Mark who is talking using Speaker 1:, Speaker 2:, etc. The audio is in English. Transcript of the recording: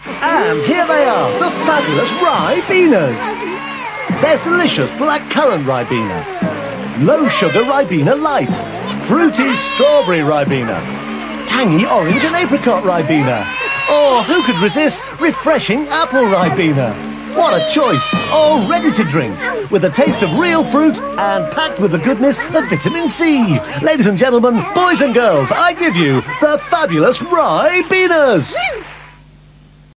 Speaker 1: And here they are, the fabulous Ribenas. There's delicious blackcurrant Ribena, low-sugar Ribena Light, fruity strawberry Ribena, tangy orange and apricot Ribena. Or who could resist refreshing apple Ribena? What a choice, all ready to drink, with a taste of real fruit and packed with the goodness of vitamin C. Ladies and gentlemen, boys and girls, I give you the fabulous Ribenas.